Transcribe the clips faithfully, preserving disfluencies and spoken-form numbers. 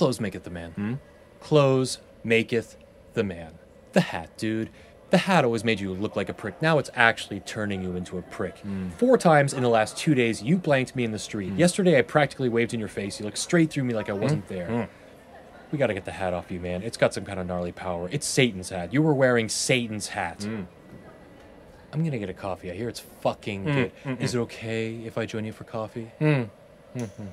Clothes maketh the man. Hmm? Clothes maketh the man. The hat, dude. The hat always made you look like a prick. Now it's actually turning you into a prick. Mm. Four times in the last two days, you blanked me in the street. Mm. Yesterday, I practically waved in your face. You looked straight through me like I wasn't mm. there. Mm. We gotta get the hat off you, man. It's got some kind of gnarly power. It's Satan's hat. You were wearing Satan's hat. Mm. I'm gonna get a coffee. I hear it's fucking mm. good. Mm-mm. Is it okay if I join you for coffee? Mm. Mm-hmm.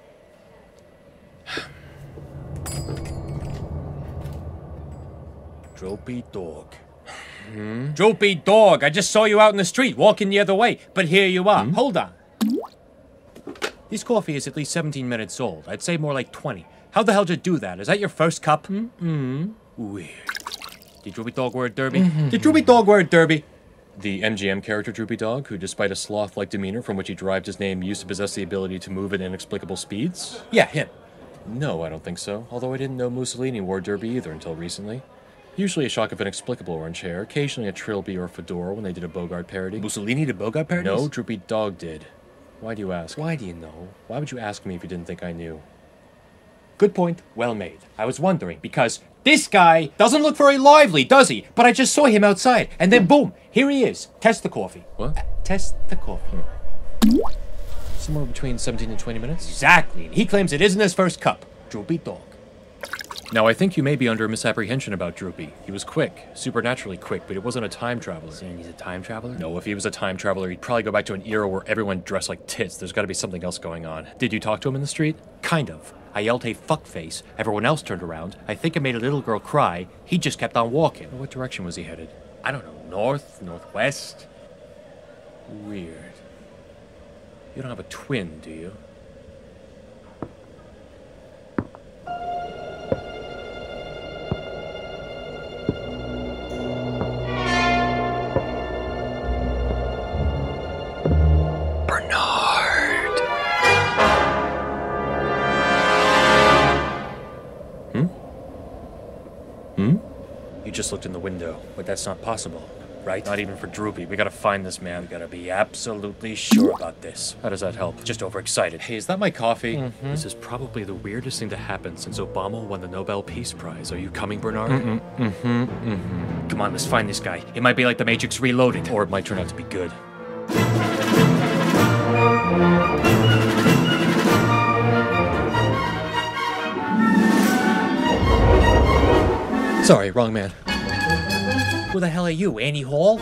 Droopy dog. Hmm? Droopy dog, I just saw you out in the street, walking the other way. But here you are. Hmm? Hold on. This coffee is at least seventeen minutes old. I'd say more like twenty. How the hell did you do that? Is that your first cup? Mm-hmm. Weird. Did Droopy Dog wear a derby? Mm-hmm. Did Droopy Dog wear a derby? The M G M character Droopy Dog, who despite a sloth-like demeanor from which he derived his name, used to possess the ability to move at inexplicable speeds? Yeah, him. No, I don't think so. Although I didn't know Mussolini wore derby either until recently. Usually a shock of inexplicable orange hair, occasionally a trilby or a fedora when they did a Bogart parody. Mussolini did Bogart parodies? No, Droopy Dog did. Why do you ask? Why do you know? Why would you ask me if you didn't think I knew? Good point. Well made. I was wondering, because this guy doesn't look very lively, does he? But I just saw him outside, and then boom, here he is. Test the coffee. What? Uh, test the coffee. Hmm. Somewhere between seventeen and twenty minutes? Exactly. He claims it isn't his first cup. Droopy Dog. Now, I think you may be under a misapprehension about Droopy. He was quick, supernaturally quick, but he wasn't a time traveler. Saying he's a time traveler? No, if he was a time traveler, he'd probably go back to an era where everyone dressed like tits. There's gotta be something else going on. Did you talk to him in the street? Kind of. I yelled, hey, fuckface. Everyone else turned around. I think I made a little girl cry. He just kept on walking. What direction was he headed? I don't know. North? Northwest? Weird. You don't have a twin, do you? Hmm? You just looked in the window. But that's not possible, right? Not even for Droopy. We gotta find this man. We gotta be absolutely sure about this. How does that help? Just overexcited. Hey, is that my coffee? Mm-hmm. This is probably the weirdest thing to happen since Obama won the Nobel Peace Prize. Are you coming, Bernard? Mm-mm. Mm-hmm. Mm-hmm. Come on, let's find this guy. It might be like the Matrix Reloaded. Or it might turn out to be good. Sorry, wrong man. Who the hell are you, Annie Hall?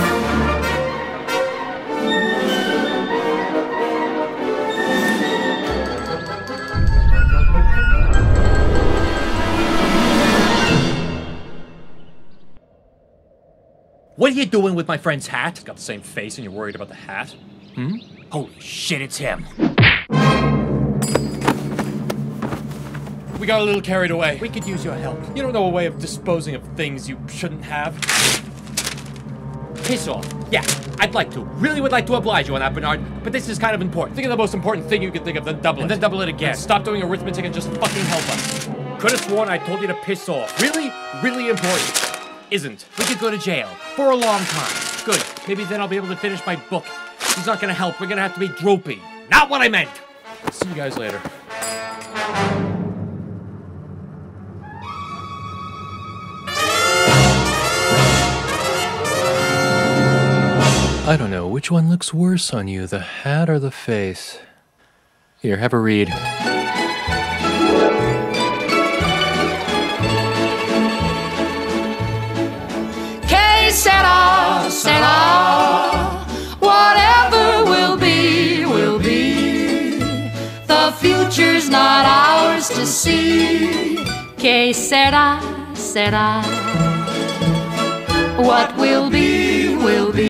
What are you doing with my friend's hat? Got the same face and you're worried about the hat? Hmm? Holy shit, it's him. We got a little carried away. We could use your help. You don't know a way of disposing of things you shouldn't have? Piss off. Yeah, I'd like to. Really would like to oblige you on that, Bernard, but this is kind of important. Think of the most important thing you can think of, then double it. And then double it again. And stop doing arithmetic and just fucking help us. Could have sworn I told you to piss off. Really? Really important. Isn't. We could go to jail. For a long time. Good. Maybe then I'll be able to finish my book. He's not gonna help. We're gonna have to be Droopy. Not what I meant! See you guys later. I don't know, which one looks worse on you, the hat or the face? Here, have a read. Que sera, sera, whatever will be, will be. The future's not ours to see. Que sera, sera, what will be, will be.